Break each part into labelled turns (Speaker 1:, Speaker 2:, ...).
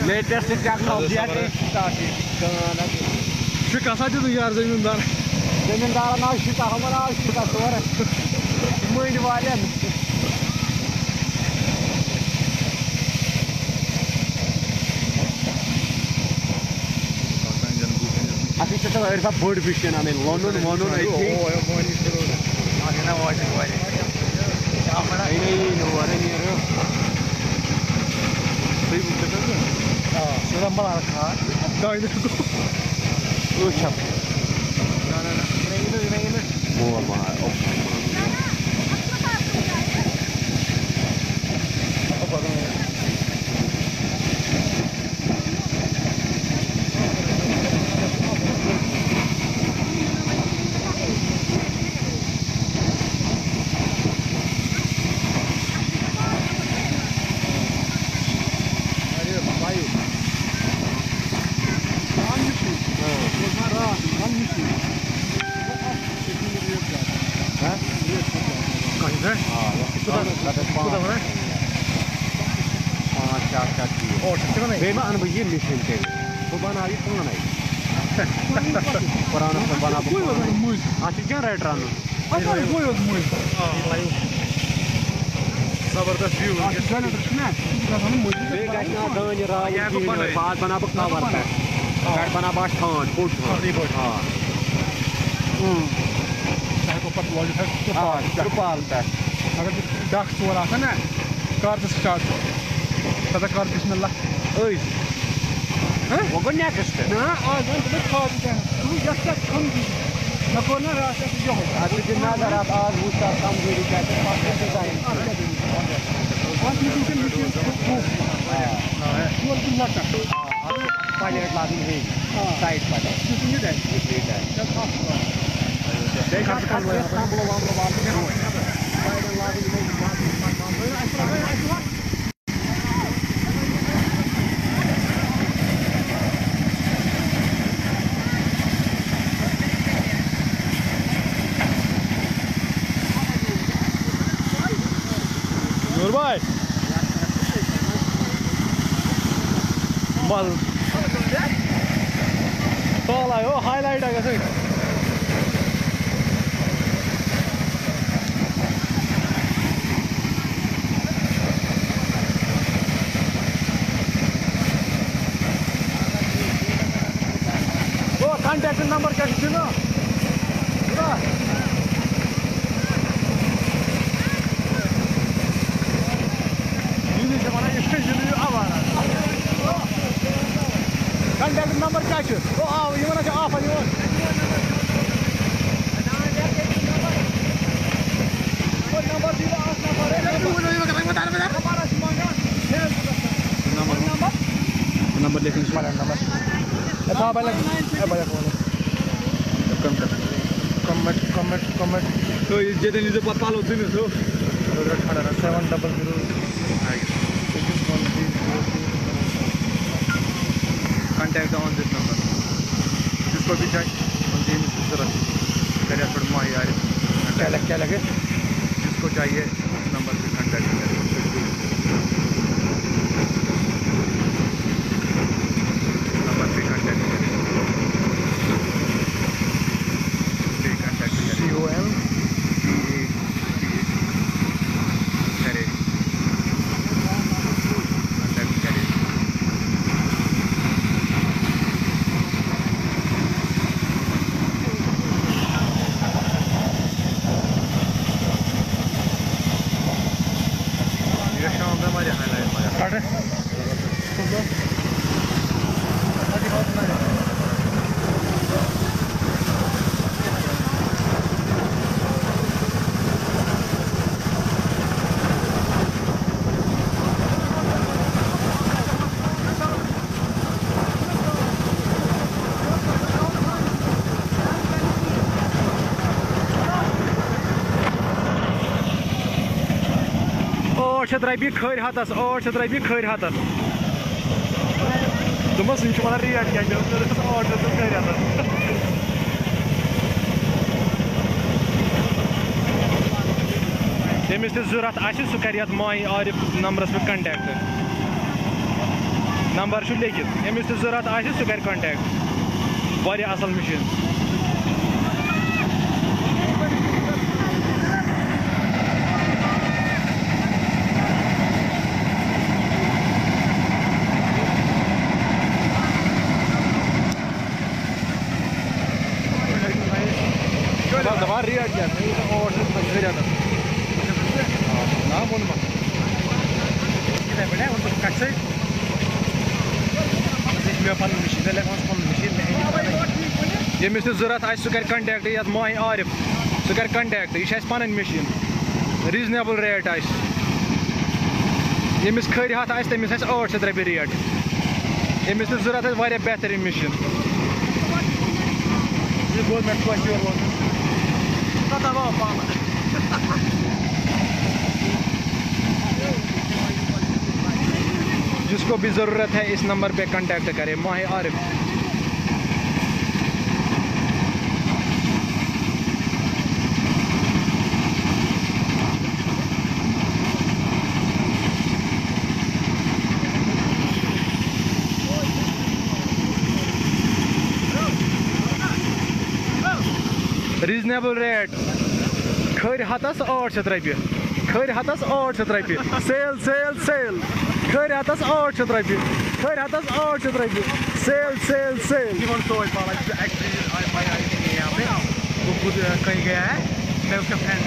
Speaker 1: Latest technology
Speaker 2: शिका सा यार जमींदार
Speaker 1: ना शिका हमारा शिका तोर मंड वाले अभी तो ऐसा बोर्ड फिश ना मैं लोन वोन नहीं ये मिशन के तो बना ये कौन है पुराना से बना अच्छा क्या रेट रानो
Speaker 2: जबरदस्त व्यू
Speaker 1: बात बना कवर पे गाड़ बना बात ठान फुट हाँ
Speaker 2: को पत लॉज है
Speaker 1: त्रिपाल पे
Speaker 2: अगर डाक चोर आता ना कार से स्टार्ट तथा कार बिस्मिल्लाह
Speaker 1: ओए वो को नेक्स्ट
Speaker 2: ना आज तो खाद है तू जैसा कम ना को ना रास्ते से जो
Speaker 1: आज दिन नजर आज उसका कमजोरी क्या है मास्टर डिजाइन
Speaker 2: आज मुझे हां वो तो लटा
Speaker 1: पायलट लादी है साइड पर
Speaker 2: ये है देखा काम लो नूर भाई मल तल आयो हाइलाइट आएको छ कॉन्टैक्ट नंबर क्या है ना कॉन्टैक्ट नंबर क्या है ओ आओ ये वाला ऑफ है ये नंबर दिया ऑफ नंबर लेकिन नंबर था पहले कमेंट तो जे दिन जो पता लो दिन सो 700 contact on this number जिसको भी चाहिए हम जरूरत करिए थोड़ा माही आ रही क्या लगे जिसको चाहिए नंबर पे कांटेक्ट करें नंबर पे कांटेक्ट करें रपी खर हतस 800 रपी खर हतस दोपस यह वन रेट क्या 800 खर हतस तमिस जरूरत आह सह कर माही आरिफ नंबरस पे कंटैक्ट
Speaker 3: नंबर छु लेखित यमिस ते जरूरत आसे सु कर कांटेक्ट वारिया असल मशीन दवा रेट क्या और ना बोल मत कितना बड़ा उनको कट से यमिस जरूरत आस सह कर कंटेक्ट ये माही आरिफ सह कर कंटेक्ट यह पन मशीन रीजनेबल रेट यमिस खरी हथ तमिस 800 रपये रेट यमिस जरूरत वारिया बेहतरीन मशीन जिसको भी ज़रूरत है इस नंबर पे कांटेक्ट करें माही आरिफ। रीजनेबल रेट खर हथस 800 रपये खर हथस 800 रपये सेल सेल सेल खर हथस 800 रपये खर हथस 800 रपये सेल सेल सेल
Speaker 2: वो खुद कहीं गया है मैं उसका फ्रेंड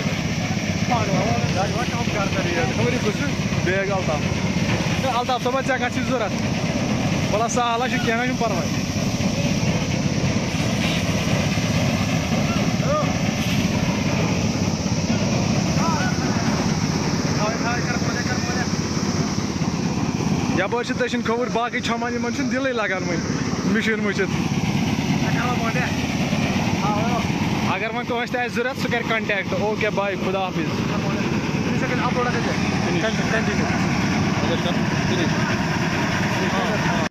Speaker 3: बैग अल्ताफ सब ऐ कत जरूरत बोला सहला क्या पर्वा यप दक्षिण खोवर बाकी छमान इन दिल लगान वो मशीन वुचित अगर वो कंस जरूरत सह कर कंटेक्ट ओके बाय खुदा हाफिज।